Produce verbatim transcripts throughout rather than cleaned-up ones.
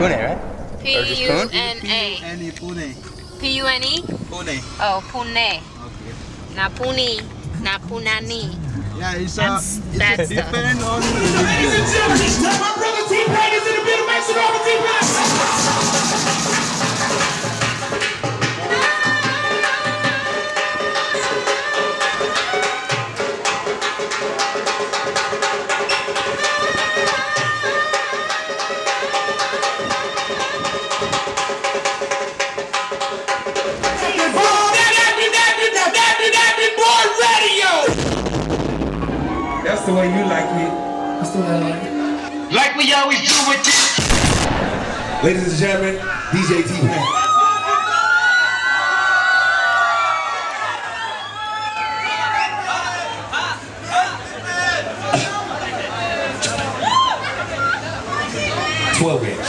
Pune, right? P U N A. Pune. P U N E? Pune. Oh, Pune. Okay. Not Pune, not Punani. Yeah, it's, uh, That's, it's that's a depend on the Ladies and gentlemen, my brother T-Pain is in the building. Make some noise for T-Pain. That's the way you like it. That's the way I like it. Like we always do with this. Ladies and gentlemen, D J T-Pain. twelve inch.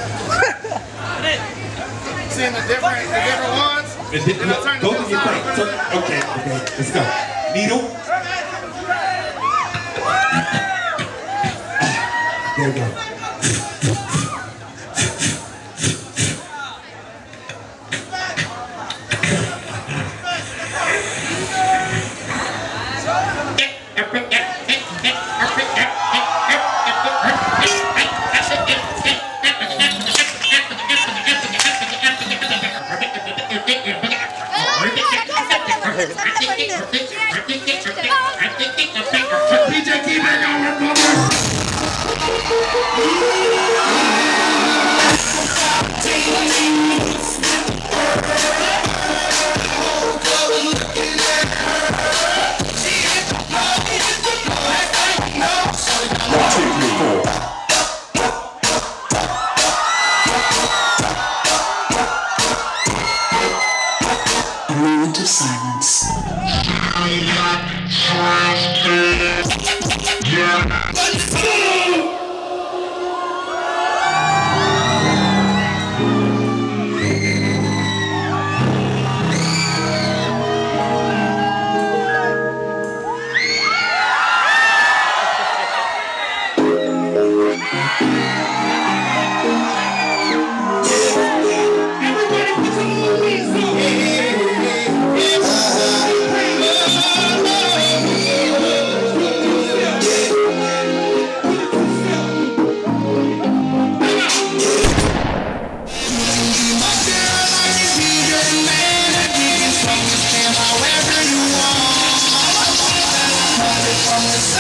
Seeing the different, the different ones. The di no, go to your thing. So, okay, okay, let's go. Needle. There we go. D J T-Pain on the number. Moment of silence. From the